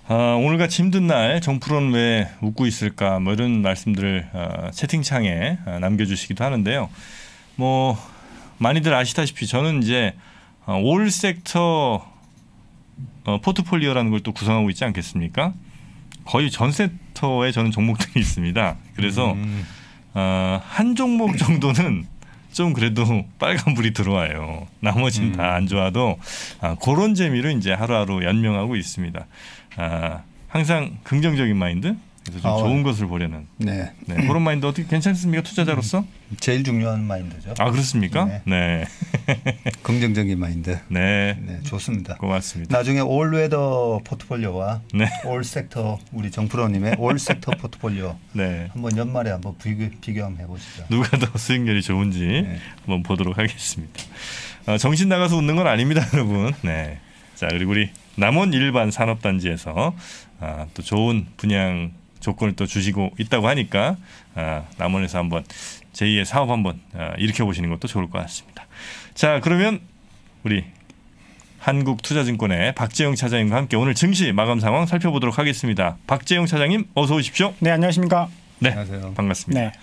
오늘같이 힘든 날 정프로는 왜 웃고 있을까 뭐 이런 말씀들을 채팅창에 남겨주시기도 하는데요. 뭐 많이들 아시다시피 저는 이제 올 섹터 포트폴리오라는 걸 또 구성하고 있지 않겠습니까? 거의 전 섹터에 저는 종목들이 있습니다. 그래서 한 종목 정도는 좀 그래도 빨간불이 들어와요. 나머지는 다 안 좋아도 그런 재미로 이제 하루하루 연명하고 있습니다. 항상 긍정적인 마인드, 그래서 좀 좋은 것을 보려는 네, 그런 마인드 어떻게 괜찮습니까? 투자자로서? 제일 중요한 마인드죠. 아 그렇습니까? 네. 긍정적인 마인드. 네, 좋습니다. 고맙습니다. 나중에 올웨더 포트폴리오와 올 섹터 우리 정프로님의 올 섹터 포트폴리오 한번 연말에 한번 비교 한번 해보시죠. 누가 더 수익률이 좋은지 한번 보도록 하겠습니다. 정신 나가서 웃는 건 아닙니다, 여러분. 네. 자 그리고 우리 남원 일반 산업단지에서 또 좋은 분양 조건을 또 주시고 있다고 하니까 남원에서 한번 제2의 사업 한번 일으켜 보시는 것도 좋을 것 같습니다. 자 그러면 우리 한국투자증권의 박재영 차장님과 함께 오늘 증시 마감 상황 살펴보도록 하겠습니다. 박재영 차장님 어서 오십시오. 네 안녕하십니까. 네 안녕하세요. 반갑습니다. 네.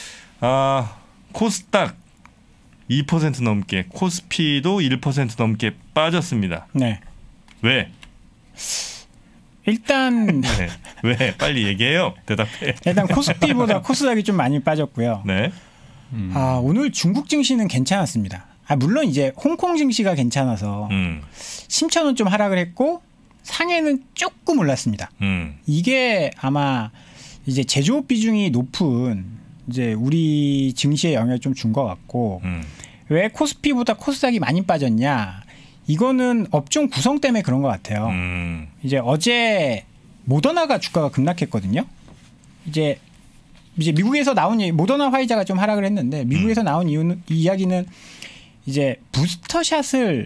코스닥 2% 넘게, 코스피도 1% 넘게 빠졌습니다. 네. 왜? 일단 왜? 빨리 얘기해요. 대답해. 일단 코스피보다 코스닥이 좀 많이 빠졌고요. 네. 오늘 중국 증시는 괜찮았습니다. 물론 이제 홍콩 증시가 괜찮아서 심천은 좀 하락을 했고 상해는 조금 올랐습니다. 이게 아마 이제 제조업 비중이 높은 이제 우리 증시에 영향을 좀 준 것 같고 왜 코스피보다 코스닥이 많이 빠졌냐? 이거는 업종 구성 때문에 그런 것 같아요. 이제 어제 모더나가 주가가 급락했거든요. 이제 미국에서 나온 모더나 화이자가 좀 하락을 했는데 미국에서 나온 이야기는 이제 부스터샷을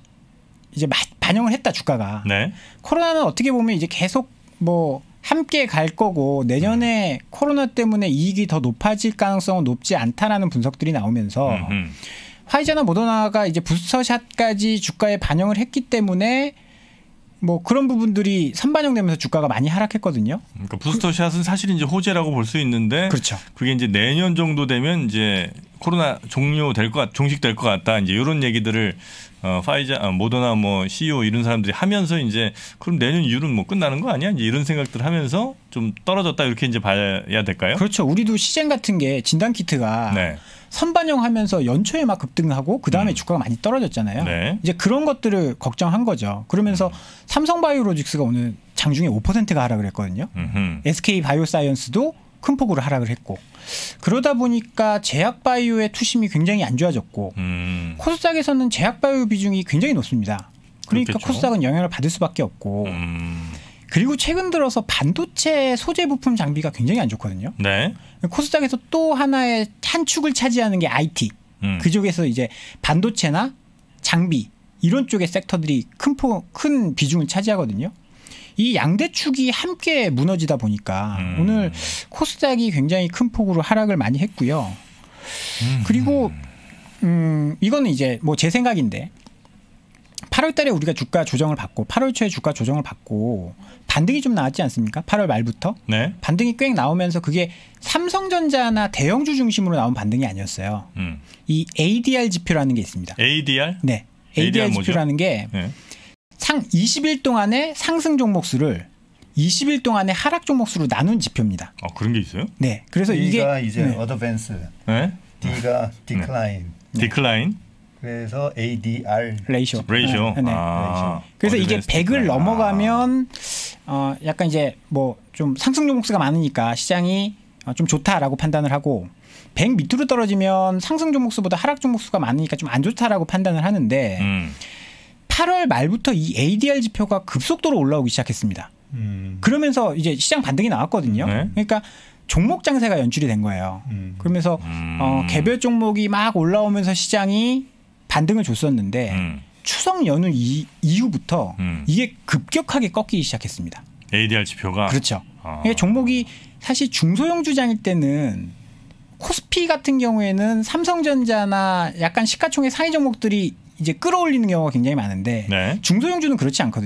이제 반영을 했다 주가가. 네. 코로나는 어떻게 보면 이제 계속 뭐 함께 갈 거고 내년에 코로나 때문에 이익이 더 높아질 가능성은 높지 않다라는 분석들이 나오면서 화이자나 모더나가 이제 부스터샷까지 주가에 반영을 했기 때문에 뭐 그런 부분들이 선반영되면서 주가가 많이 하락했거든요. 그러니까 부스터샷은 사실 이제 호재라고 볼 수 있는데, 그렇죠. 그게 이제 내년 정도 되면 이제 코로나 종식될 것 같다. 이제 이런 얘기들을 화이자, 모더나 뭐 CEO 이런 사람들이 하면서 이제 그럼 내년 이후는 뭐 끝나는 거 아니야? 이제 이런 생각들을 하면서 좀 떨어졌다 이렇게 이제 봐야 될까요? 그렇죠. 우리도 시젠 같은 게 진단 키트가 선반영하면서 연초에 막 급등하고 그 다음에 주가가 많이 떨어졌잖아요. 이제 그런 것들을 걱정한 거죠. 그러면서 삼성바이오로직스가 오늘 장중에 5%가 하락을 했거든요. SK바이오사이언스도 큰 폭으로 하락을 했고 그러다 보니까 제약바이오의 투심이 굉장히 안 좋아졌고 코스닥에서는 제약바이오 비중이 굉장히 높습니다. 그러니까 그렇겠죠. 코스닥은 영향을 받을 수밖에 없고 그리고 최근 들어서 반도체 소재 부품 장비가 굉장히 안 좋거든요. 네. 코스닥에서 또 하나의 한 축을 차지하는 게 IT. 그쪽에서 이제 반도체나 장비 이런 쪽의 섹터들이 큰 비중을 차지하거든요. 이 양대 축이 함께 무너지다 보니까 오늘 코스닥이 굉장히 큰 폭으로 하락을 많이 했고요. 그리고 이거는 이제 뭐 제 생각인데 8월 달에 우리가 주가 조정을 받고 8월 초에 주가 조정을 받고 반등이 좀 나왔지 않습니까? 8월 말부터. 네. 반등이 꽤 나오면서 그게 삼성전자나 대형주 중심으로 나온 반등이 아니었어요. 이 ADR 지표라는 게 있습니다. ADR? 네. ADR 지표라는 게 20일 동안의 상승 종목 수를 20일 동안의 하락 종목 수로 나눈 지표입니다. 그런 게 있어요? 네. 그래서 D가 이제 어드밴스, D가 디클라인. 디클라인. 그래서 ADR 레이쇼. 레이쇼. 네. 그래서 이게 100을 넘어가면 약간 이제 뭐 좀 상승 종목 수가 많으니까 시장이 좀 좋다라고 판단을 하고 100 밑으로 떨어지면 상승 종목 수보다 하락 종목 수가 많으니까 좀 안 좋다라고 판단을 하는데 8월 말부터 이 ADR 지표가 급속도로 올라오기 시작했습니다. 그러면서 이제 시장 반등이 나왔거든요. 그러니까 종목 장세가 연출이 된 거예요. 그러면서 개별 종목이 막 올라오면서 시장이 반등을 줬었는데 추석 연휴 이후부터 이게 급격하게 꺾이기 시작했습니다. ADR 지표가? 그렇죠. 종목이 사실 중소형 주장일 때는 코스피 같은 경우에는 삼성전자나 약간 시가총액 상위 종목들이 이제 끌어올리는 경우가 굉장히 많은데 중소형주는 그렇지 않거든요.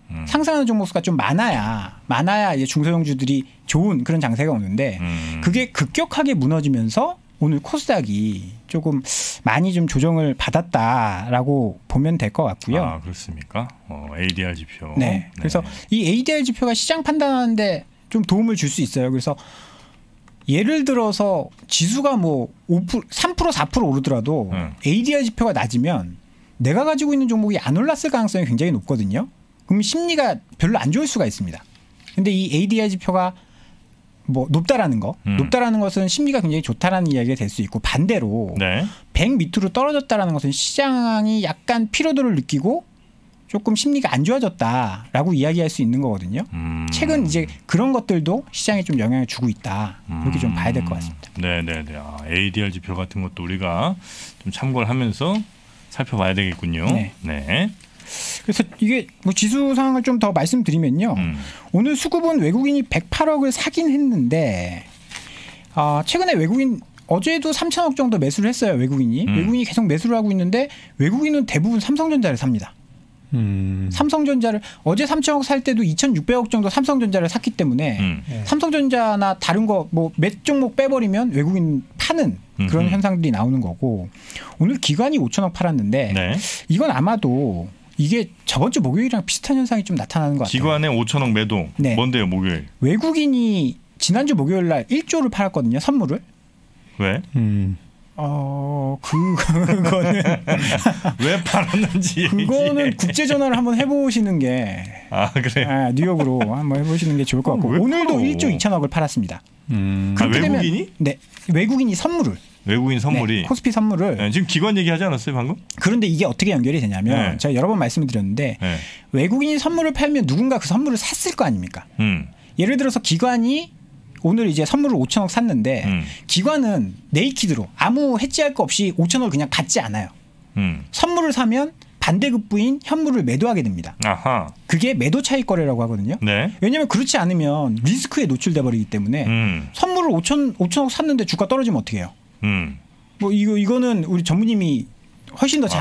상승하는 종목 수가 좀 많아야 이제 중소형주들이 좋은 그런 장세가 오는데 그게 급격하게 무너지면서 오늘 코스닥이 조금 많이 좀 조정을 받았다라고 보면 될 것 같고요. 아, 그렇습니까? ADR 지표. 네. 그래서 이 ADR 지표가 시장 판단하는데 좀 도움을 줄 수 있어요. 그래서 예를 들어서 지수가 뭐 5%, 3%, 4% 오르더라도 ADR 지표가 낮으면 내가 가지고 있는 종목이 안 올랐을 가능성이 굉장히 높거든요. 그럼 심리가 별로 안 좋을 수가 있습니다. 근데 이 ADR 지표가 뭐 높다라는 거, 높다라는 것은 심리가 굉장히 좋다라는 이야기가 될 수 있고 반대로 100 밑으로 떨어졌다라는 것은 시장이 약간 피로도를 느끼고 조금 심리가 안 좋아졌다라고 이야기할 수 있는 거거든요. 최근 이제 그런 것들도 시장에 좀 영향을 주고 있다. 그렇게 좀 봐야 될 것 같습니다. 네네네. ADR 지표 같은 것도 우리가 좀 참고를 하면서 살펴봐야 되겠군요. 네. 그래서 이게 뭐 지수 상황을 좀 더 말씀드리면요. 오늘 수급은 외국인이 108억을 사긴 했는데 최근에 외국인 어제도 3천억 정도 매수를 했어요. 외국인이 계속 매수를 하고 있는데 외국인은 대부분 삼성전자를 삽니다. 삼성전자를 어제 3천억 살 때도 2,600억 정도 삼성전자를 샀기 때문에 삼성전자나 다른 거 뭐 몇 종목 빼버리면 외국인 파는 그런 현상들이 나오는 거고 오늘 기관이 5천억 팔았는데 이건 아마도 이게 저번 주 목요일이랑 비슷한 현상이 좀 나타나는 것 같아요. 기관에 5천억 매도. 뭔데요, 목요일? 외국인이 지난주 목요일 날 1조를 팔았거든요, 선물을. 왜? 그거는 왜 팔았는지 그거는 국제 전화를 한번 해보시는 게 그래 뉴욕으로 한번 해보시는 게 좋을 것 같고 오늘도 1조 2천억을 팔았습니다. 외국인이? 네, 외국인이 선물을. 외국인 선물이 코스피 선물을 지금 기관 얘기하지 않았어요 방금? 그런데 이게 어떻게 연결이 되냐면 제가 여러 번 말씀을 드렸는데 외국인이 선물을 팔면 누군가 그 선물을 샀을 거 아닙니까? 예를 들어서 기관이 오늘 이제 선물을 5천억 샀는데 기관은 네이키드로 아무 해지할 거 없이 5천억을 그냥 받지 않아요. 선물을 사면 반대급부인 현물을 매도하게 됩니다. 그게 매도 차익 거래라고 하거든요. 왜냐하면 그렇지 않으면 리스크에 노출돼 버리기 때문에 선물을 5천억 샀는데 주가 떨어지면 어떻게 해요? 뭐 이거는 우리 전무님이 훨씬 더 잘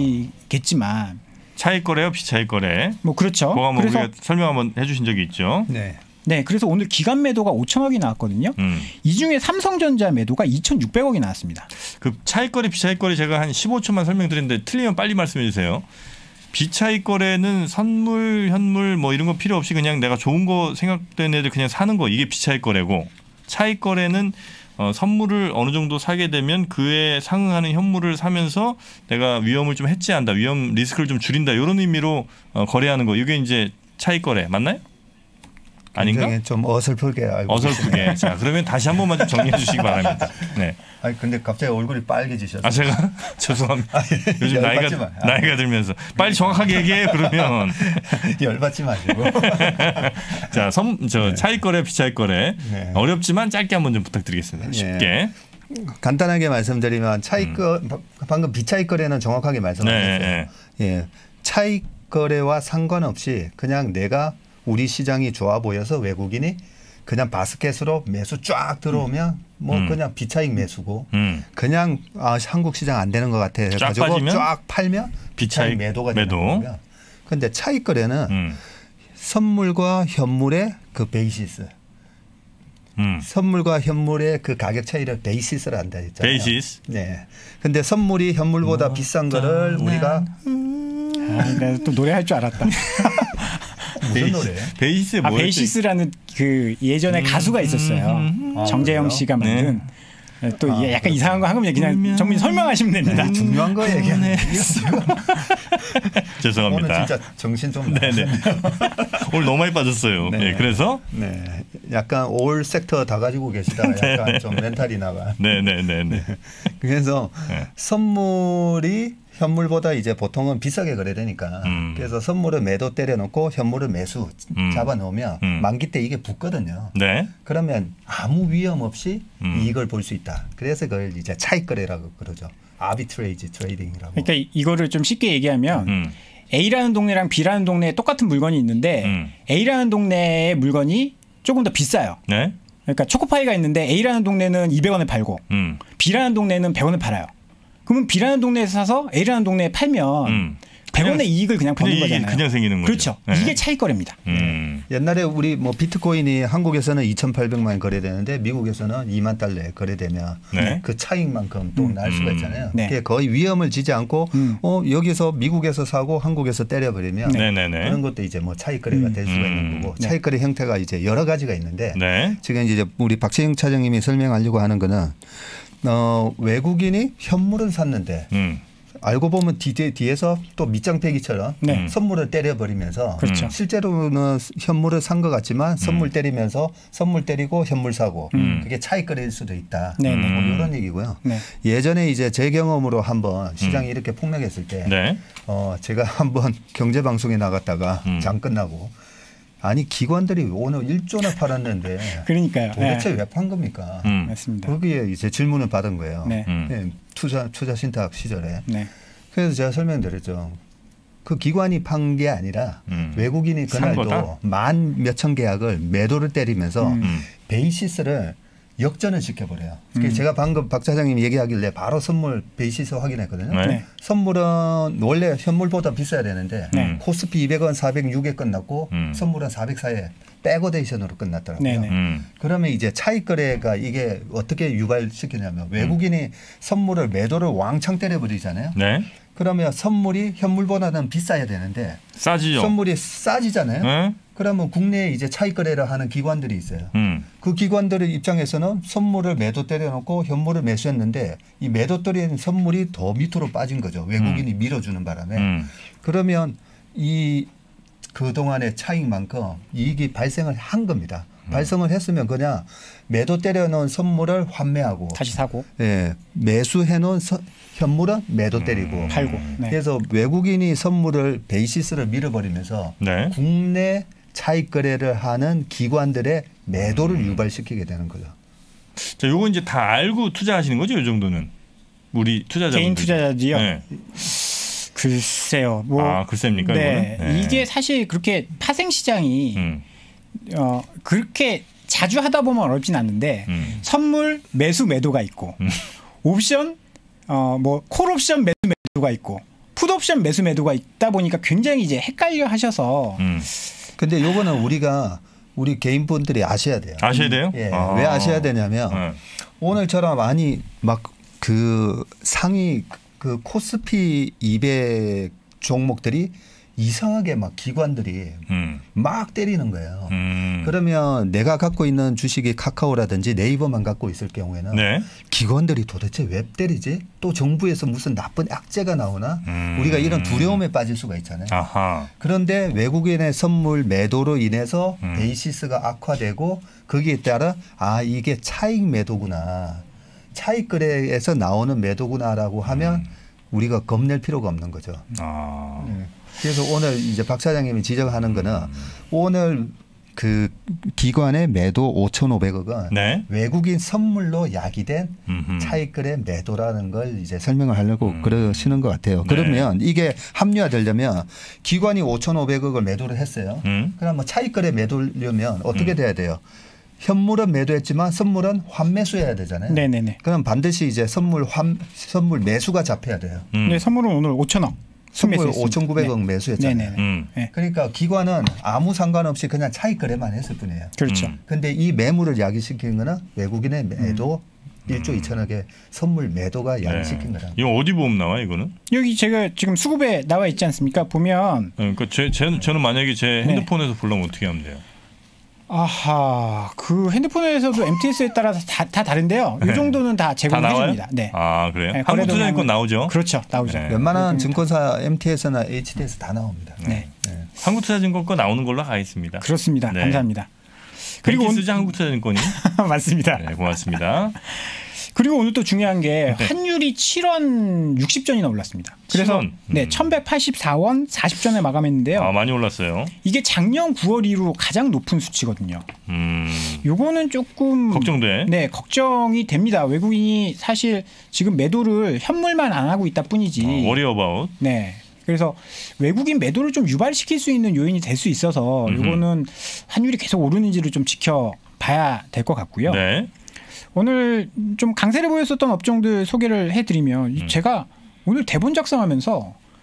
아시겠지만 차익 거래요, 비차익 거래. 뭐 그렇죠. 그거 한번 우리가 설명 한번 해주신 적이 있죠. 네, 그래서 오늘 기관 매도가 5천억이 나왔거든요. 이 중에 삼성전자 매도가 2,600억이 나왔습니다. 그 차익 거래, 비차익 거래 제가 한 15초만 설명드렸는데 틀리면 빨리 말씀해 주세요. 비차익 거래는 선물, 현물 뭐 이런 거 필요 없이 그냥 내가 좋은 거 생각되는 애들 그냥 사는 거 이게 비차익 거래고 차익 거래는 선물을 어느 정도 사게 되면 그에 상응하는 현물을 사면서 내가 위험을 좀 해지한다, 위험 리스크를 좀 줄인다 이런 의미로 거래하는 거 이게 이제 차익 거래 맞나요? 아닌가? 좀 어설프게 알고 어설프게. 자, 그러면 다시 한 번만 좀 정리해 주시기 바랍니다. 네. 아니 근데 갑자기 얼굴이 빨개지셨어요. 제가 죄송합니다. 요즘 나이가 들면서 빨리 정확하게 얘기해요. 그러면 열받지 마시고. 자, 차익 거래, 비차익 거래 어렵지만 짧게 한번 좀 부탁드리겠습니다. 쉽게. 간단하게 말씀드리면 방금 비차익 거래는 정확하게 말씀하셨어요. 차익 거래와 상관없이 그냥 내가 우리 시장이 좋아 보여서 외국인이 그냥 바스켓으로 매수 쫙 들어오면 뭐 그냥 비차익 매수고 그냥 한국 시장 안 되는 것 같아 해가지고 쫙 팔면 비차익 매도가 되는 거고요. 그런데 차익 거래는 선물과 현물의 그 베이시스 선물과 현물의 그 가격 차이를 베이시스를 한다 했잖아요. 베이시스. 네. 근데 선물이 현물보다 비싼 거를 우리가 내가 또 노래할 줄 알았다. 무슨 노래? 베이시스 뭐였지? 베이시스라는 그 예전에 가수가 있었어요. 정재영 씨가 만든. 또 약간 이상한 거 하면 그냥 정민 설명하시면 됩니다. 중요한 거 얘기하네. 죄송합니다. 오늘 진짜 정신 좀 네네. 오늘 너무 많이 빠졌어요. 네. 그래서 약간 올 섹터 다 가지고 계시다. 약간 좀 멘탈이 나가. 네네네. 그래서 선물이 현물보다 이제 보통은 비싸게 거래되니까 그래서 선물을 매도 때려놓고 현물을 매수 잡아놓으면 만기 때 이게 붙거든요. 그러면 아무 위험 없이 이익을 볼 수 있다. 그래서 그걸 이제 차익 거래라고 그러죠. 아비트레이지 트레이딩이라고. 그러니까 이거를 좀 쉽게 얘기하면 A라는 동네랑 B라는 동네에 똑같은 물건이 있는데 A라는 동네의 물건이 조금 더 비싸요. 그러니까 초코파이가 있는데 A라는 동네는 200원에 팔고 B라는 동네는 100원에 팔아요. 그러면 B라는 동네에서 사서 A라는 동네에 팔면 100원의 이익을 그냥 버는 거잖아요. 그냥 생기는 거죠. 그렇죠. 네. 이게 차익거래입니다. 옛날에 우리 뭐 비트코인이 한국에서는 2,800만 원 거래되는데 미국에서는 2만 달러에 거래되면 네. 그 차익만큼 또 날 수가 있잖아요. 네. 그게 거의 위험을 지지 않고 여기서 미국에서 사고 한국에서 때려버리면 그런 것도 이제 뭐 차익거래가 될 수가 있는 거고 차익거래 형태가 이제 여러 가지가 있는데 네. 지금 이제 우리 박재영 차장님이 설명하려고 하는 거는 외국인이 현물을 샀는데 알고 보면 뒤에서 또 밑장빼기처럼 네. 선물을 때려버리면서 그렇죠. 실제로는 현물을 산 것 같지만 선물 때리면서 선물 때리고 현물 사고 그게 차익거래일 수도 있다. 네, 네. 뭐 이런 얘기고요. 네. 예전에 이제 제 경험으로 한번 시장이 이렇게 폭락했을 때 네. 제가 한번 경제방송에 나갔다가 장 끝나고 아니 기관들이 오늘 1조나 팔았는데 그러니까요. 도대체 네. 왜 판 겁니까? 맞습니다. 거기에 이제 질문을 받은 거예요. 네. 네, 투자 신탁 시절에. 네. 그래서 제가 설명드렸죠. 그 기관이 판 게 아니라 외국인이 그날도 만 몇천 계약을 매도를 때리면서 베이시스를 역전을 시켜버려요. 제가 방금 박 차장님이 얘기하길래 바로 선물 베이시스 확인했거든요. 네. 선물은 원래 현물보다 비싸야 되는데 코스피 200원 406에 끝났고 선물은 404에 백어데이션으로 끝났더라고요. 네, 네. 그러면 이제 차익거래가 이게 어떻게 유발시키냐면 외국인이 선물을 매도를 왕창 때려버리잖아요. 네. 그러면 선물이 현물보다는 비싸야 되는데 싸지요. 선물이 싸지잖아요. 네. 그러면 국내에 이제 차익거래를 하는 기관들이 있어요. 그 기관들의 입장에서는 선물을 매도 때려놓고 현물을 매수했는데 이 매도 때린 선물이 더 밑으로 빠진 거죠. 외국인이 밀어주는 바람에. 그러면 이 그동안의 차익만큼 이익이 발생을 한 겁니다. 발생을 했으면 그냥 매도 때려놓은 선물을 환매하고 다시 사고 예, 매수해놓은 현물은 매도 때리고 팔고. 네. 그래서 외국인이 선물을 베이시스를 밀어버리면서 네. 국내 차익 거래를 하는 기관들의 매도를 유발시키게 되는 거죠. 자, 요거 이제 다 알고 투자하시는 거죠, 이 정도는 우리 투자자분들. 개인 투자자지요. 네. 글쎄요. 뭐 글쎄입니까? 네. 이거는? 네. 이게 사실 그렇게 파생 시장이 그렇게 자주 하다 보면 어렵진 않는데 선물 매수 매도가 있고 옵션 뭐 콜옵션 매수 매도가 있고 풋옵션 매수 매도가 있다 보니까 굉장히 이제 헷갈려 하셔서 근데 요거는 우리 개인분들이 아셔야 돼요. 아셔야 돼요? 예. 왜 아셔야 되냐면 오늘처럼 아니 막 그 상위 그 코스피 200 종목들이 이상하게 막 기관들이 막 때리는 거예요. 그러면 내가 갖고 있는 주식이 카카오라든지 네이버만 갖고 있을 경우에는 네. 기관들이 도대체 왜 때리지? 또 정부에서 무슨 나쁜 악재가 나오나? 우리가 이런 두려움에 빠질 수가 있잖아요. 아하. 그런데 외국인의 선물 매도로 인해서 베이시스가 악화되고 거기에 따라 이게 차익 매도구나. 차익 거래에서 나오는 매도구나라고 하면 우리가 겁낼 필요가 없는 거죠. 네. 그래서 오늘 이제 박 사장님이 지적하는 거는 오늘 그 기관의 매도 5,500억은 네. 외국인 선물로 야기된 차익거래 매도라는 걸 이제 설명을 하려고 그러시는 것 같아요. 네. 그러면 이게 합리화되려면 기관이 5,500억을 매도를 했어요. 그럼 뭐 차익거래 매도려면 어떻게 돼야 돼요? 현물은 매도했지만 선물은 환매수해야 되잖아요. 네네네. 그럼 반드시 이제 선물 매수가 잡혀야 돼요. 네, 선물은 오늘 5,000억. 선물 5,900억 네. 매수했잖아요. 그러니까 기관은 아무 상관없이 그냥 차익 거래만 했을 뿐이에요. 그렇죠. 그런데 이 매물을 야기시킨 거는 외국인의 매도 1조 2천억의 선물 매도가 야기시킨 거다. 이거 어디 보면 나와 이거는? 여기 제가 지금 수급에 나와 있지 않습니까? 보면 그러니까 저는 만약에 제 핸드폰에서 보려면 어떻게 하면 돼요? 아하, 그 핸드폰에서도 MTS에 따라서 다 다른데요. 이 정도는 다 제공해 줍니다. 네. 그래요? 네, 한국투자증권 나오죠? 그렇죠, 나오죠. 네. 웬만한 증권사 MTS나 HTS 다 나옵니다. 네. 한국투자증권 거 나오는 걸로 하겠습니다. 그렇습니다. 네. 감사합니다. 그리고 쓰지 한국투자증권이? 맞습니다. 네, 고맙습니다. 그리고 오늘 또 중요한 게 환율이 7원 60전이나 올랐습니다. 그래서 7원? 네, 1,184원 40전에 마감했는데요. 많이 올랐어요. 이게 작년 9월 이후 가장 높은 수치거든요. 요거는 조금 걱정돼. 네, 걱정이 됩니다. 외국인이 사실 지금 매도를 현물만 안 하고 있다 뿐이지. worry about. 네. 그래서 외국인 매도를 좀 유발시킬 수 있는 요인이 될 수 있어서 요거는 환율이 계속 오르는지를 좀 지켜봐야 될 것 같고요. 네. 오늘 좀 강세를 보였었던 업종들 소개를 해드리면 제가 오늘 대본 작성하면서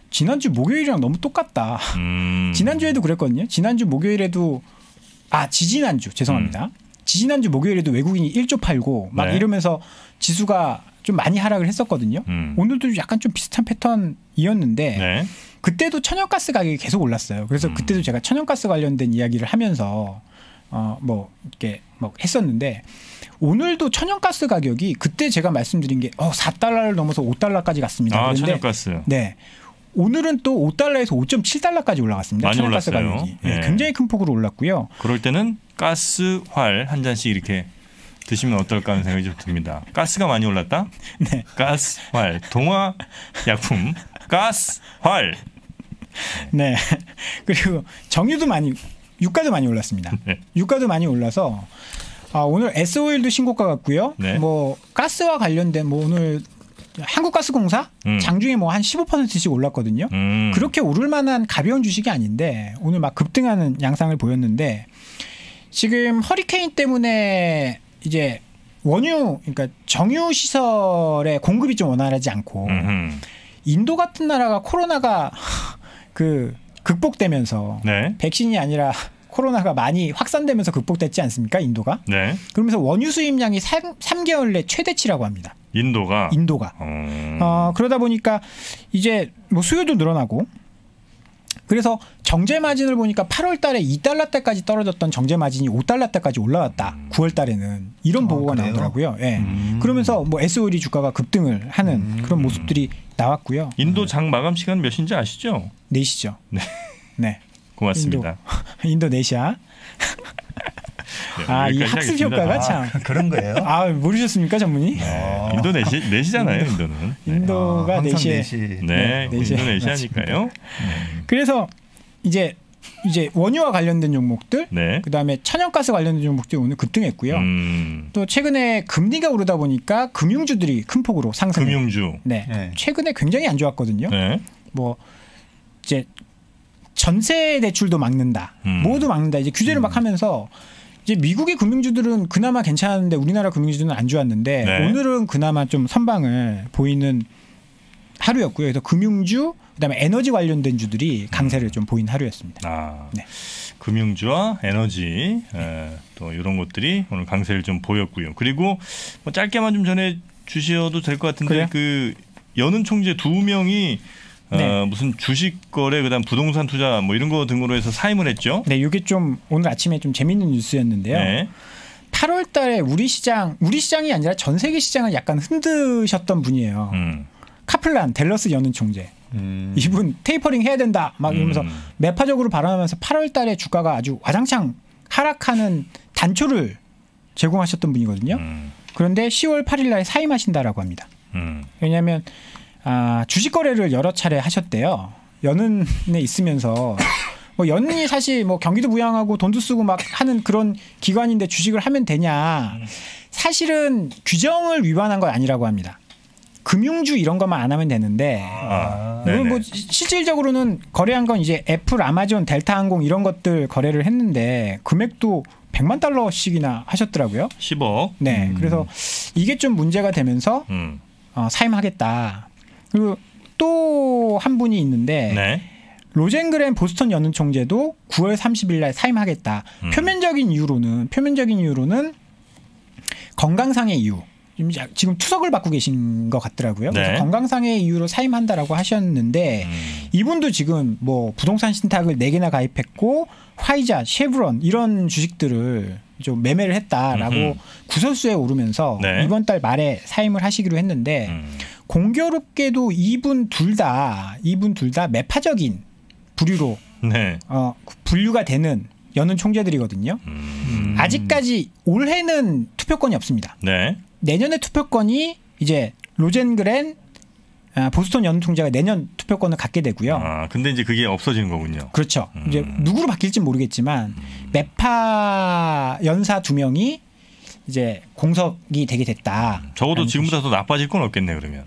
지난주 목요일이랑 너무 똑같다. 지난주에도 그랬거든요. 지난주 목요일에도 지지난주 죄송합니다. 지지난주 목요일에도 외국인이 1조 팔고 막 이러면서 지수가 좀 많이 하락을 했었거든요. 오늘도 약간 좀 비슷한 패턴이었는데 그때도 천연가스 가격이 계속 올랐어요. 그래서 그때도 제가 천연가스 관련된 이야기를 하면서 이렇게 했었는데 오늘도 천연가스 가격이 그때 제가 말씀드린 게 4달러를 넘어서 5달러까지 갔습니다. 천연가스. 네. 오늘은 또 5달러에서 5.7달러까지 올라갔습니다. 많이 천연가스 올랐어요. 가격이. 굉장히 큰 폭으로 올랐고요. 그럴 때는 가스활 한 잔씩 이렇게 드시면 어떨까 하는 생각이 좀 듭니다. 가스가 많이 올랐다? 네. 가스활. 동화약품 가스활. 네. 그리고 정유도 유가도 많이 올랐습니다. 유가도 많이 올라서 오늘 S-오일도 신고가 같고요. 가스와 관련된 오늘 한국가스공사 장중에 한 15%씩 올랐거든요. 그렇게 오를 만한 가벼운 주식이 아닌데 오늘 막 급등하는 양상을 보였는데 지금 허리케인 때문에 이제 그러니까 정유 시설의 공급이 좀 원활하지 않고 인도 같은 나라가 코로나가 극복되면서 백신이 아니라 코로나가 많이 확산되면서 극복됐지 않습니까? 인도가. 그러면서 원유 수입량이 3개월 내 최대치라고 합니다. 인도가. 그러다 보니까 이제 수요도 늘어나고 그래서 정제 마진을 보니까 8월 달에 2달러대까지 떨어졌던 정제 마진이 5달러대까지 올라왔다. 9월 달에는 이런 보고가 나오더라고요. 그러면서 S-오일이 주가가 급등을 하는 그런 모습들이 나왔고요. 인도 장 마감 시간 몇인지 아시죠? 4시죠. 네. 고맙습니다. 인도네시아. 이 학습 효과가 참 그런 거예요. 모르셨습니까, 전문의? 네시잖아요, 인도는. 인도가 네시. 인도네시아니까요. 그래서 이제 원유와 관련된 종목들, 그다음에 천연가스 관련된 종목들이 오늘 급등했고요. 또 최근에 금리가 오르다 보니까 금융주들이 큰 폭으로 상승. 금융주. 최근에 굉장히 안 좋았거든요. 이제 전세 대출도 막는다. 뭐도 막는다. 이제 규제를 막 하면서 이제 미국의 금융주들은 그나마 괜찮았는데 우리나라 금융주들은 안 좋았는데 오늘은 그나마 좀 선방을 보이는 하루였고요. 그래서 금융주 그다음에 에너지 관련된 주들이 강세를 좀 보인 하루였습니다. 금융주와 에너지 또 이런 것들이 오늘 강세를 좀 보였고요. 그리고 짧게만 좀 전해 주셔도 될 것 같은데 그 연은 총재 2명이 무슨 주식 거래 그다음 부동산 투자 이런 거 등으로 해서 사임을 했죠. 이게 좀 오늘 아침에 좀 재밌는 뉴스였는데요. 8월 달에 우리 시장이 아니라 전 세계 시장을 약간 흔드셨던 분이에요. 카플란 댈러스 연은 총재. 이분 테이퍼링 해야 된다 막 이러면서 매파적으로 발언하면서 8월 달에 주가가 아주 와장창 하락하는 단초를 제공하셨던 분이거든요. 그런데 10월 8일 날 사임하신다라고 합니다. 왜냐하면 주식 거래를 여러 차례 하셨대요. 연은에 있으면서 연은이 사실 경기도 부양하고 돈도 쓰고 막 하는 그런 기관인데 주식을 하면 되냐? 사실은 규정을 위반한 건 아니라고 합니다. 금융주 이런 것만 안 하면 되는데 실질적으로는 거래한 건 이제 애플, 아마존, 델타항공 이런 것들 거래를 했는데 금액도 100만 달러씩이나 하셨더라고요. 10억. 그래서 이게 좀 문제가 되면서 사임하겠다. 그리고 또 한 분이 있는데 로젠그렌 보스턴 연은 총재도 9월 30일 날 사임하겠다. 표면적인 이유로는 건강상의 이유. 지금 투석을 받고 계신 것 같더라고요. 그래서 건강상의 이유로 사임한다라고 하셨는데 이분도 지금 부동산 신탁을 4개나 가입했고 화이자, 쉐브론 이런 주식들을 좀 매매를 했다라고 구설수에 오르면서 이번 달 말에 사임을 하시기로 했는데 공교롭게도 이분 둘 다 매파적인 부류로 분류가 되는 연은 총재들이거든요. 아직까지 올해는 투표권이 없습니다. 내년에 투표권이 이제 로젠그렌 보스턴 연은 총재가 내년 투표권을 갖게 되고요. 근데 이제 그게 없어지는 거군요. 그렇죠. 이제 누구로 바뀔지 모르겠지만 매파 연사 2명이 이제 공석이 되게 됐다. 적어도 지금보다 더 나빠질 건 없겠네 그러면.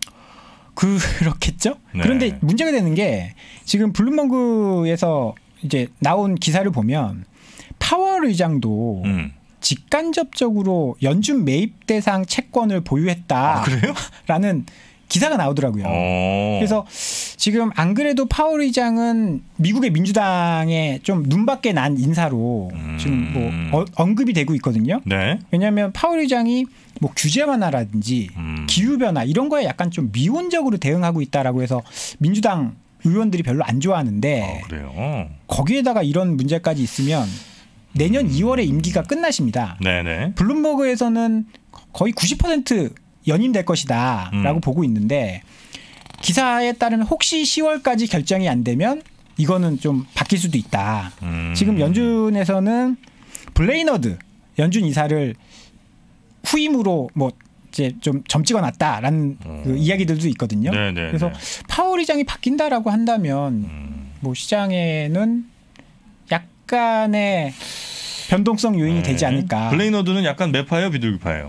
그렇겠죠. 그런데 문제가 되는 게 지금 블룸버그에서 이제 나온 기사를 보면 파월 의장도 직간접적으로 연준 매입 대상 채권을 보유했다. 그래요? 라는 기사가 나오더라고요. 그래서 지금 안 그래도 파월 의장은 미국의 민주당에 좀 눈밖에 난 인사로 지금 뭐 언급이 되고 있거든요. 네. 왜냐하면 파월 의장이 뭐 규제 완화라든지 기후 변화 이런 거에 약간 좀 미온적으로 대응하고 있다라고 해서 민주당 의원들이 별로 안 좋아하는데 그래요? 거기에다가 이런 문제까지 있으면 내년 2월에 임기가 끝나십니다. 네네. 블룸버그에서는 거의 90% 연임될 것이다라고 보고 있는데 기사에 따르면 혹시 10월까지 결정이 안 되면 이거는 좀 바뀔 수도 있다. 지금 연준에서는 블레이너드 연준 이사를 후임으로 뭐 이제 좀 점 찍어놨다라는 그 이야기들도 있거든요. 네네. 그래서 파월 의장이 바뀐다라고 한다면 뭐 시장에는 약간의 변동성 요인이 되지 않을까. 블레이너드는 약간 매파예요, 비둘기파예요?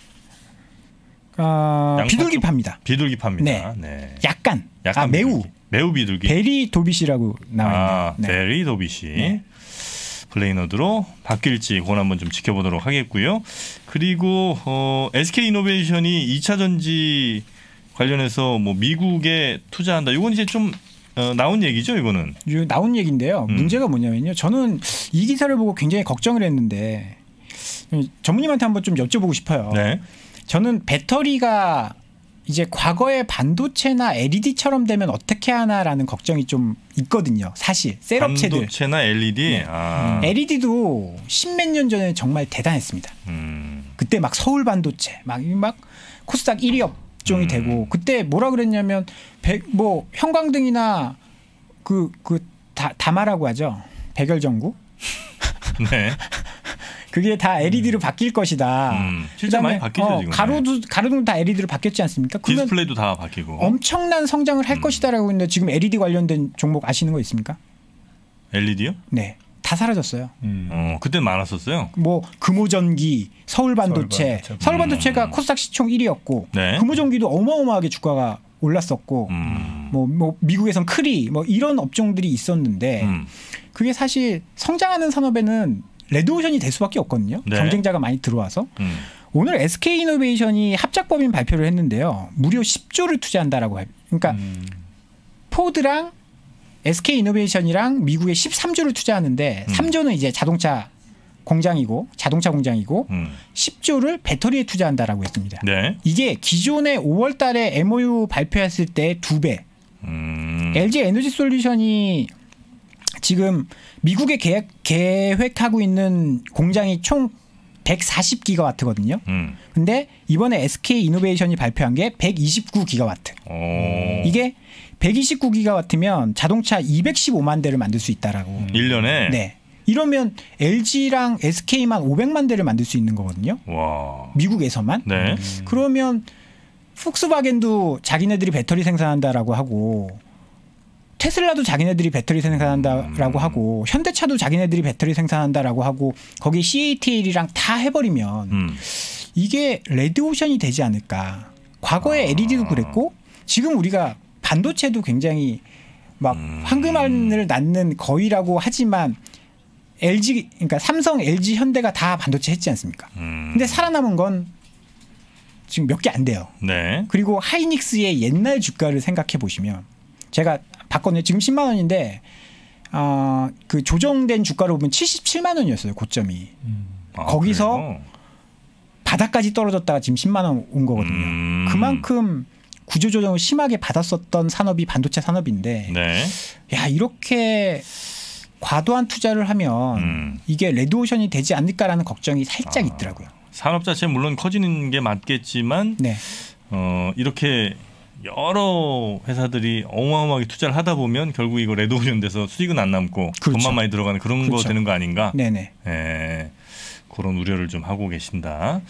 비둘기파입니다. 비둘기파입니다. 네. 네. 약간 비둘기. 매우 비둘기. 베리 도빗이라고 나와 있네요. 네. 베리 도빗이 네. 블레이너드로 바뀔지 그건 한번 좀 지켜보도록 하겠고요. 그리고 SK 이노베이션이 2차 전지 관련해서 뭐 미국에 투자한다. 이건 이제 좀 나온 얘기죠, 이거는. 나온 얘기인데요. 문제가 뭐냐면요. 저는 이 기사를 보고 굉장히 걱정을 했는데 전무님한테 한번 좀 여쭤보고 싶어요. 네. 저는 배터리가 이제 과거의 반도체나 LED처럼 되면 어떻게 하나라는 걱정이 좀 있거든요. 사실 셋업체들. 반도체나 LED. 네. LED도 십몇 년 전에 정말 대단했습니다. 그때 막 서울 반도체 막 코스닥 1위 업종이 되고 그때 뭐라 그랬냐면 뭐 형광등이나 다마라고 하죠. 백열전구. 네. 그게 다 LED로 바뀔 것이다. 실제 많이 바뀌죠 지금. 가로등 다 LED로 바뀌었지 않습니까? 디스플레이도 다 바뀌고. 엄청난 성장을 할 것이다라고 했는데 지금 LED 관련된 종목 아시는 거 있습니까? LED요? 네, 다 사라졌어요. 그때 많았었어요. 뭐 금호전기, 서울반도체. 서울반도체가 코스닥 시총 1위였고 네. 금호전기도 어마어마하게 주가가 올랐었고 뭐 미국에선 크리 뭐 이런 업종들이 있었는데 그게 사실 성장하는 산업에는 레드오션이 될 수밖에 없거든요. 네. 경쟁자가 많이 들어와서. 오늘 SK이노베이션이 합작법인 발표를 했는데요. 무려 10조를 투자한다라고 해요. 그러니까 포드랑 SK이노베이션이랑 미국에 13조를 투자하는데 3조는 이제 자동차 공장이고 10조를 배터리에 투자한다라고 했습니다. 네. 이게 기존에 5월 달에 MOU 발표했을 때 2배. LG 에너지 솔루션이 지금 미국에 계획하고 있는 공장이 총 140기가와트거든요. 근데 이번에 SK 이노베이션이 발표한 게 129기가와트. 이게 129기가와트면 자동차 215만 대를 만들 수 있다라고. 1년에? 네. 이러면 LG랑 SK만 500만 대를 만들 수 있는 거거든요. 와. 미국에서만. 네. 그러면 폭스바겐도 자기네들이 배터리 생산한다라고 하고 테슬라도 자기네들이 배터리 생산한다라고 하고 현대차도 자기네들이 배터리 생산한다라고 하고 거기 CATL이랑 다 해버리면 이게 레드오션이 되지 않을까. 과거에 LED도 그랬고 지금 우리가 반도체도 굉장히 막 황금알을 낳는 거위라고 하지만 LG 그러니까 삼성, LG, 현대가 다 반도체 했지 않습니까? 근데 살아남은 건 지금 몇 개 안 돼요. 네. 그리고 하이닉스의 옛날 주가를 생각해 보시면 제가 봤거든요. 지금 10만 원인데 그 조정된 주가로 보면 77만 원이었어요. 고점이. 거기서 그래요? 바닥까지 떨어졌다가 지금 10만 원 온 거거든요. 그만큼 구조조정을 심하게 받았었던 산업이 반도체 산업인데 네. 야 이렇게 과도한 투자를 하면 이게 레드오션이 되지 않을까라는 걱정이 살짝 있더라고요. 산업 자체는 물론 커지는 게 맞겠지만 네. 이렇게 여러 회사들이 어마어마하게 투자를 하다 보면 결국 이거 레드오션 돼서 수익은 안 남고 그렇죠. 돈만 많이 들어가는 그런 그렇죠. 거 되는 거 아닌가? 네네. 예, 그런 우려를 좀 하고 계신다.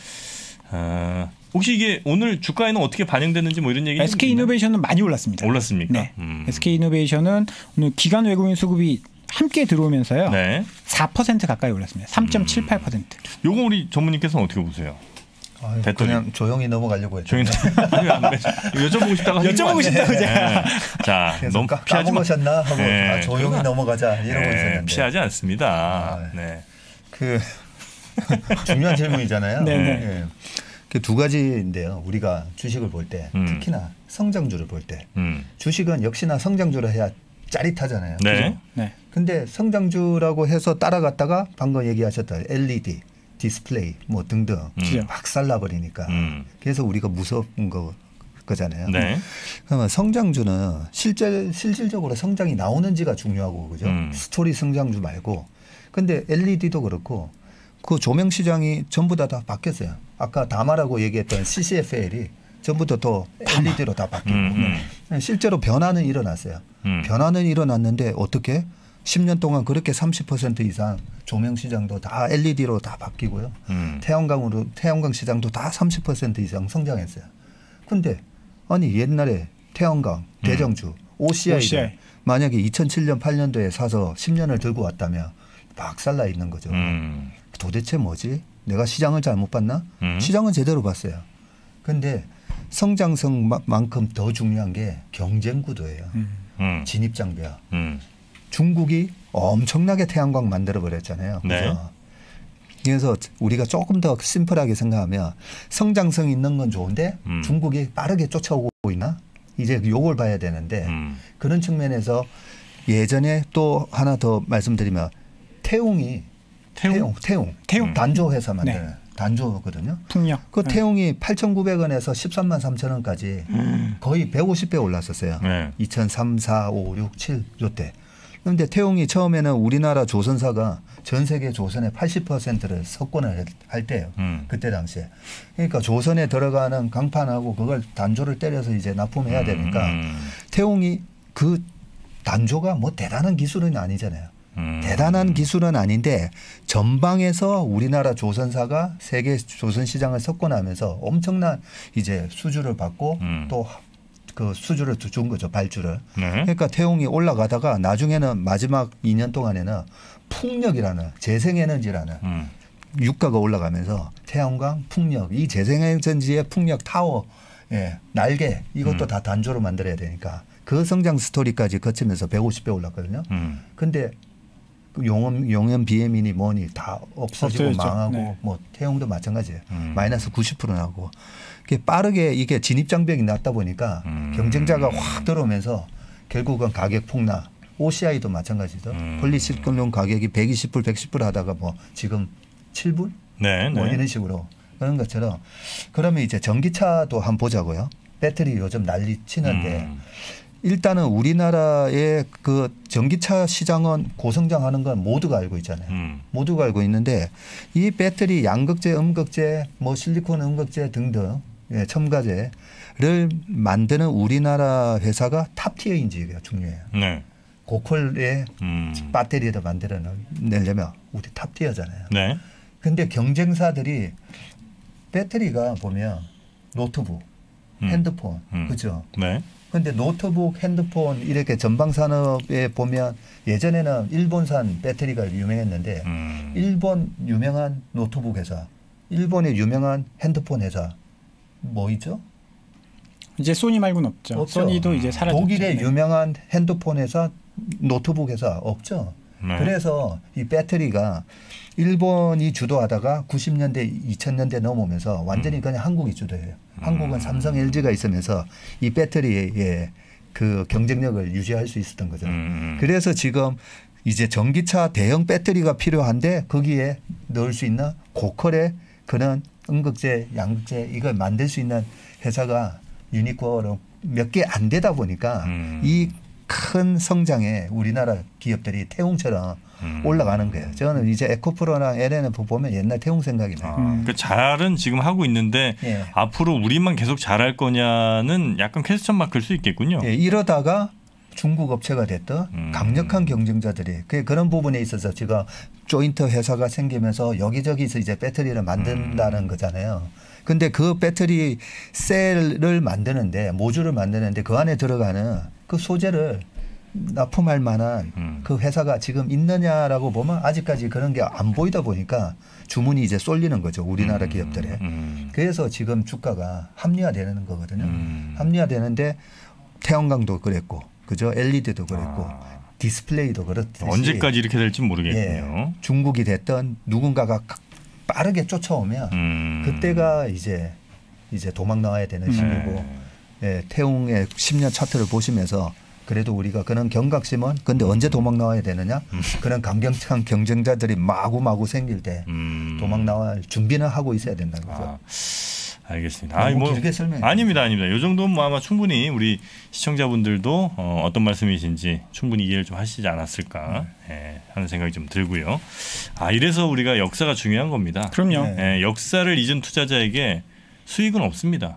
혹시 이게 오늘 주가에는 어떻게 반영됐는지 뭐 이런 얘기? SK 이노베이션은 많이 올랐습니다. 올랐습니까? 네. SK 이노베이션은 오늘 기관 외국인 수급이 함께 들어오면서요. 네. 4% 가까이 올랐습니다. 3.78%. 요거 우리 전무님께서는 어떻게 보세요? 그냥 조용히 넘어가려고 했죠. 조용히 여쭤보고 싶다고 여쭤보고 싶다고 제가. 자, 너무 피하지 까먹으셨나 하고 네. 조용히 넘어가자 이러고 있었는데 피하지 않습니다. 네. 그 중요한 질문이잖아요. 네네. 네. 그 두 가지인데요. 우리가 주식을 볼 때 특히나 성장주를 볼 때 주식은 역시나 성장주를 해야 짜릿하잖아요. 네. 네. 근데 성장주라고 해서 따라갔다가 방금 얘기하셨던 LED, 디스플레이 뭐 등등 막 살라버리니까 그래서 우리가 무서운 거잖아요. 네. 그러면 성장주는 실질적으로 성장이 나오는지가 중요하고 그죠? 스토리 성장주 말고. 근데 LED도 그렇고 그 조명 시장이 전부 다 바뀌었어요. 아까 다마라고 얘기했던 CCFL이 전부 다 LED로 다 바뀌고 실제로 변화는 일어났어요. 변화는 일어났는데 어떻게 10년 동안 그렇게 30% 이상 조명 시장도 다 LED로 다 바뀌고요. 태양광 시장도 다 30% 이상 성장했어요. 근데 아니 옛날에 태양광 대정주 OCI를 만약에 2007년 8년도에 사서 10년을 들고 왔다면 박살나 있는 거죠. 도대체 뭐지? 내가 시장을 잘못 봤나? 시장은 제대로 봤어요. 근데 성장성만큼 더 중요한 게 경쟁 구도예요. 진입 장벽. 중국이 엄청나게 태양광 만들어 버렸잖아요. 네. 그죠? 그래서 우리가 조금 더 심플하게 생각하면 성장성 있는 건 좋은데 중국이 빠르게 쫓아오고 있나? 이제 요걸 봐야 되는데 그런 측면에서 예전에 또 하나 더 말씀드리면 태웅이 태웅 단조 회사 만드는 네. 단조거든요. 풍력. 그 태웅이 8,900원에서 13만 3천 원까지 거의 150배 올랐었어요. 네. 2003, 4, 5, 6, 7 요때. 그런데 태웅이 처음에는 우리나라 조선사가 전 세계 조선의 80%를 석권을 할 때예요. 그때 당시에. 그러니까 조선에 들어가는 강판하고 그걸 단조를 때려서 이제 납품해야 되니까 태웅이 그 단조가 뭐 대단한 기술은 아니잖아요. 대단한 기술은 아닌데 전방에서 우리나라 조선사가 세계 조선 시장을 석권하면서 엄청난 이제 수주를 받고 또 그 수주를 준 거죠. 발주를. 네. 그러니까 태웅이 올라가다가 나중에는 마지막 2년 동안에는 풍력이라는 재생에너지라는 유가가 올라가면서 태양광, 풍력, 이 재생에너지의 풍력 타워, 예, 날개 이것도 다 단조로 만들어야 되니까 그 성장 스토리까지 거치면서 150배 올랐거든요. 근데 용연 비해민이 뭐니 다 없어지고 망하고 네. 뭐 태용도 마찬가지예요. 마이너스 90% 나고 빠르게 이게 진입장벽이 낮다 보니까 경쟁자가 확 들어오면서 결국은 가격 폭락. OCI도 마찬가지죠. 폴리실리콘 가격이 120불, 110불 하다가 뭐 지금 7불? 네, 뭐 네. 이런 식으로 그런 것처럼 그러면 이제 전기차도 한번 보자고요. 배터리 요즘 난리 치는데 일단은 우리나라의 그 전기차 시장은 고성장하는 건 모두가 알고 있잖아요. 모두가 알고 있는데 이 배터리 양극재, 음극재, 뭐 실리콘 음극재 등등 예, 첨가제를 만드는 우리나라 회사가 탑티어인지가 중요해요. 네. 고퀄의 배터리를 만들어내려면 우리 탑티어잖아요. 네. 근데 경쟁사들이 배터리가 보면 노트북, 핸드폰, 그죠? 네. 근데 노트북, 핸드폰 이렇게 전방 산업에 보면 예전에는 일본산 배터리가 유명했는데 일본 유명한 노트북 회사, 일본의 유명한 핸드폰 회사 뭐 있죠? 이제 소니 말고는 없죠. 소니도 이제 사라졌죠. 독일의 유명한 핸드폰 회사, 노트북 회사 없죠. 네. 그래서 이 배터리가 일본이 주도하다가 90년대, 2000년대 넘어오면서 완전히 그냥 한국이 주도해요. 한국은 삼성, LG가 있으면서 이 배터리의 그 경쟁력을 유지할 수 있었던 거죠. 그래서 지금 이제 전기차 대형 배터리가 필요한데 거기에 넣을 수 있는 고퀄의 그런 음극재, 양극재 이걸 만들 수 있는 회사가 유니코로 몇 개 안 되다 보니까 이 큰 성장에 우리나라 기업들이 태웅처럼 올라가는 거예요. 저는 이제 에코프로랑 LNF 보면 옛날 태웅 생각이 나요. 그 잘은 지금 하고 있는데 예. 앞으로 우리만 계속 잘할 거냐는 약간 퀘스천 마크일 수 있겠군요. 예, 이러다가 중국 업체가 됐던 강력한 경쟁자들이 그런 부분에 있어서 지금 조인트 회사가 생기면서 여기저기서 이제 배터리를 만든다는 거잖아요. 근데 그 배터리 셀을 만드는데 모듈을 만드는데 그 안에 들어가는 그 소재를 납품할 만한 그 회사가 지금 있느냐라고 보면 아직까지 그런 게 안 보이다 보니까 주문이 이제 쏠리는 거죠. 우리나라 기업들에. 그래서 지금 주가가 합리화되는 거거든요. 합리화되는데 태양광도 그랬고 그죠? LED도 그랬고 디스플레이도 그렇듯이 언제까지 이렇게 될지 모르겠군요. 예, 중국이 됐던 누군가가 빠르게 쫓아오면 그때가 이제 이제 도망 나와야 되는 시기고 예, 태웅의 10년 차트를 보시면서 그래도 우리가 그런 경각심은 근데 언제 도망 나와야 되느냐? 그런 강경한 경쟁자들이 마구마구 생길 때 도망 나갈 준비는 하고 있어야 된다는 거죠. 알겠습니다. 뭐 길게 설명해. 아닙니다. 이 정도면 뭐 아마 충분히 우리 시청자분들도 어떤 말씀이신지 충분히 이해를 좀 하시지 않았을까 하는 생각이 좀 들고요. 이래서 우리가 역사가 중요한 겁니다. 그럼요. 역사를 잊은 투자자에게 수익은 없습니다.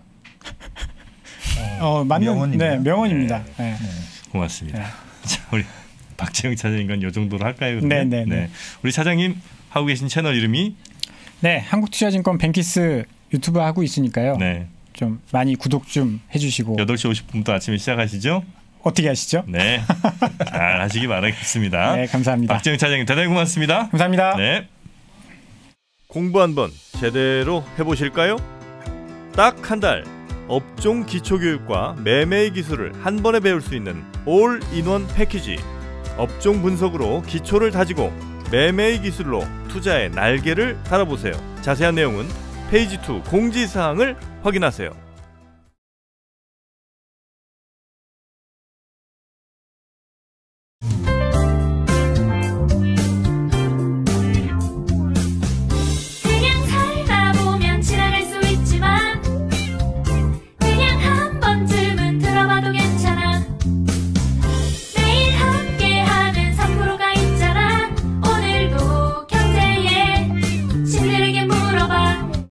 맞는 명언입니다. 네, 명언입니다. 고맙습니다. 자, 우리 박재영 차장님과 이 정도로 할까요? 네. 우리 차장님 하고 계신 채널 이름이 한국투자증권 뱅키스 유튜브 하고 있으니까요. 네. 좀 많이 구독 좀 해주시고 8시 50분부터 아침에 시작하시죠? 어떻게 하시죠? 네. 잘 하시기 바라겠습니다. 네, 감사합니다. 박재영 차장님 대단히 고맙습니다. 감사합니다. 네. 공부 한번 제대로 해보실까요? 딱 한 달 업종 기초교육과 매매의 기술을 한 번에 배울 수 있는 올인원 패키지. 업종 분석으로 기초를 다지고 매매의 기술로 투자의 날개를 달아보세요. 자세한 내용은 페이지 2 공지사항을 확인하세요.